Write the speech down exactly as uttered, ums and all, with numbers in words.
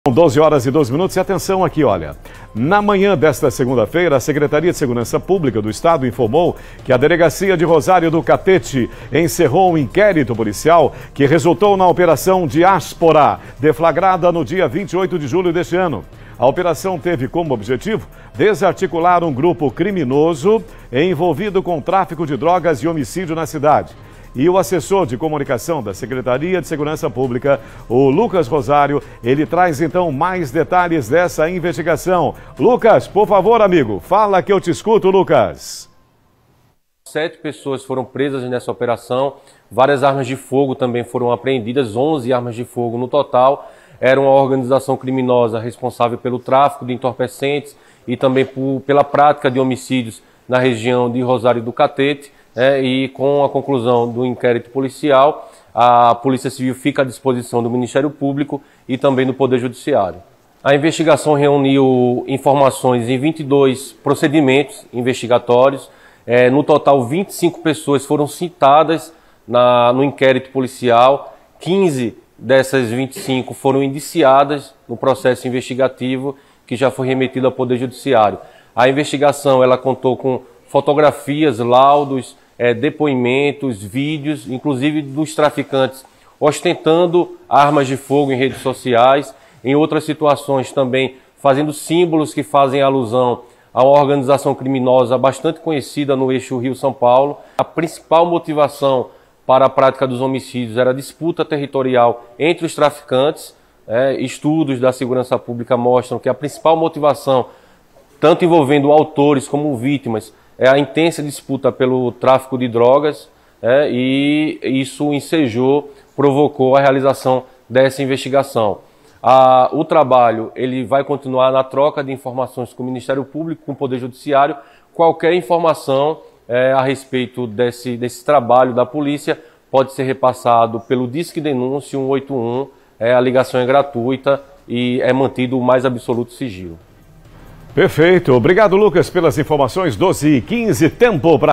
doze horas e doze minutos e atenção aqui, olha. Na manhã desta segunda-feira, a Secretaria de Segurança Pública do Estado informou que a Delegacia de Rosário do Catete encerrou um inquérito policial que resultou na Operação Diáspora, deflagrada no dia vinte e oito de julho deste ano. A operação teve como objetivo desarticular um grupo criminoso envolvido com tráfico de drogas e homicídio na cidade. E o assessor de comunicação da Secretaria de Segurança Pública, o Lucas Rosário, ele traz então mais detalhes dessa investigação. Lucas, por favor, amigo, fala que eu te escuto, Lucas. Sete pessoas foram presas nessa operação, várias armas de fogo também foram apreendidas, onze armas de fogo no total. Era uma organização criminosa responsável pelo tráfico de entorpecentes e também por, pela prática de homicídios na região de Rosário do Catete. É, e com a conclusão do inquérito policial, a Polícia Civil fica à disposição do Ministério Público e também do Poder Judiciário. A investigação reuniu informações em vinte e dois procedimentos investigatórios. É, no total, vinte e cinco pessoas foram citadas na, no inquérito policial. quinze dessas vinte e cinco foram indiciadas no processo investigativo que já foi remetido ao Poder Judiciário. A investigação ela contou com fotografias, laudos, é, depoimentos, vídeos, inclusive dos traficantes ostentando armas de fogo em redes sociais, em outras situações também fazendo símbolos que fazem alusão a uma organização criminosa bastante conhecida no eixo Rio-São Paulo. A principal motivação para a prática dos homicídios era a disputa territorial entre os traficantes. É, estudos da segurança pública mostram que a principal motivação, tanto envolvendo autores como vítimas, é a intensa disputa pelo tráfico de drogas, é, e isso ensejou, provocou a realização dessa investigação. A, o trabalho ele vai continuar na troca de informações com o Ministério Público, com o Poder Judiciário. Qualquer informação é, a respeito desse, desse trabalho da polícia pode ser repassado pelo Disque Denúncia um oito um, é, a ligação é gratuita e é mantido o mais absoluto sigilo. Perfeito. Obrigado, Lucas, pelas informações. doze e quinze, tempo para